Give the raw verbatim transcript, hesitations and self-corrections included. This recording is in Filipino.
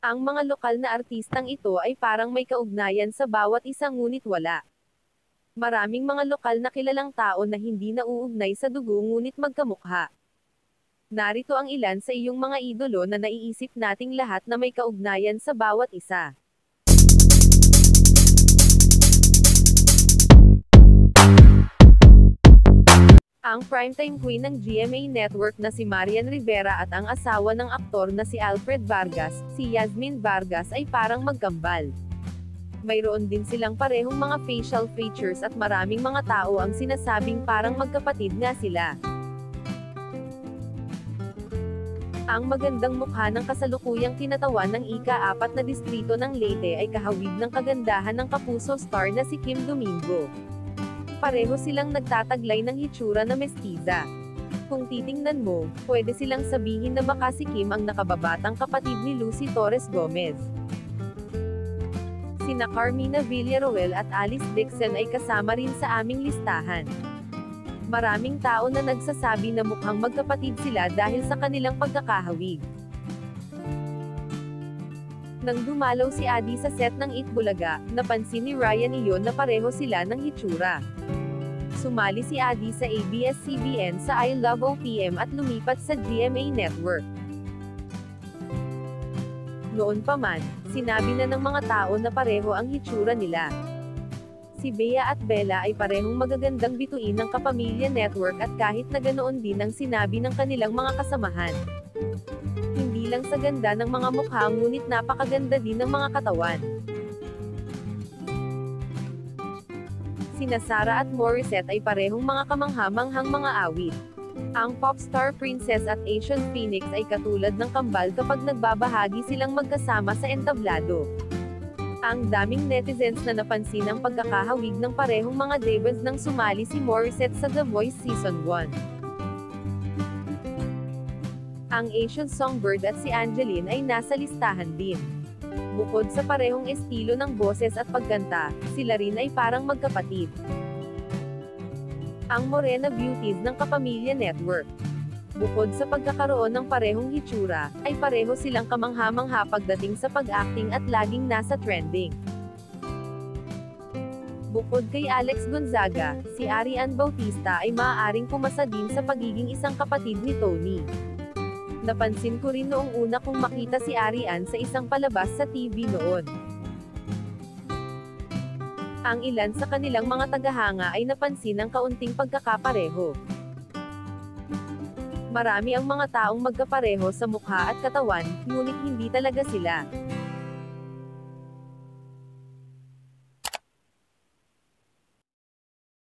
Ang mga lokal na artistang ito ay parang may kaugnayan sa bawat isa ngunit wala. Maraming mga lokal na kilalang tao na hindi nauugnay sa dugo ngunit magkamukha. Narito ang ilan sa iyong mga idolo na naiisip nating lahat na may kaugnayan sa bawat isa. Ang primetime queen ng G M A Network na si Marian Rivera at ang asawa ng aktor na si Alfred Vargas, si Yasmin Vargas ay parang magkambal. Mayroon din silang parehong mga facial features at maraming mga tao ang sinasabing parang magkapatid nga sila. Ang magandang mukha ng kasalukuyang kinatawan ng ika-apat na distrito ng Leyte ay kahawig ng kagandahan ng kapuso star na si Kim Domingo. Pareho silang nagtataglay ng hitsura na mestiza. Kung titingnan mo, pwede silang sabihin na baka si Kim ang nakababatang kapatid ni Lucy Torres Gomez. Sina Carmina Villaruel at Alice Dixon ay kasama rin sa aming listahan. Maraming tao na nagsasabi na mukhang magkapatid sila dahil sa kanilang pagkakahawig. Nang dumalaw si Adi sa set ng Itbulaga, napansin ni Ryan iyon na pareho sila ng hitsura. Sumali si Adi sa A B S C B N sa I Love O P M at lumipat sa G M A Network. Noon pa man, sinabi na ng mga tao na pareho ang hitsura nila. Si Bea at Bella ay parehong magagandang bituin ng Kapamilya Network at kahit na ganoon din ang sinabi ng kanilang mga kasamahan. Hindi lang sa ganda ng mga mukha ngunit napakaganda din ng mga katawan. Sina Sarah at Morissette ay parehong mga kamangha-manghang mga awit. Ang popstar princess at Asian Phoenix ay katulad ng kambal kapag nagbabahagi silang magkasama sa entablado. Ang daming netizens na napansin ang pagkakahawig ng parehong mga divas nang sumali si Morissette sa The Voice Season one. Ang Asian Songbird at si Angeline ay nasa listahan din. Bukod sa parehong estilo ng boses at pagkanta, sila rin ay parang magkapatid. Ang Morena Beauties ng Kapamilya Network. Bukod sa pagkakaroon ng parehong hitsura, ay pareho silang kamangha-mangha pagdating sa pag-acting at laging nasa trending. Bukod kay Alex Gonzaga, si Arian Bautista ay maaaring pumasa din sa pagiging isang kapatid ni Tony. Napansin ko rin noong una kong makita si Arian sa isang palabas sa T V noon. Ang ilan sa kanilang mga tagahanga ay napansin ang kaunting pagkakapareho. Marami ang mga taong magkapareho sa mukha at katawan, ngunit hindi talaga sila.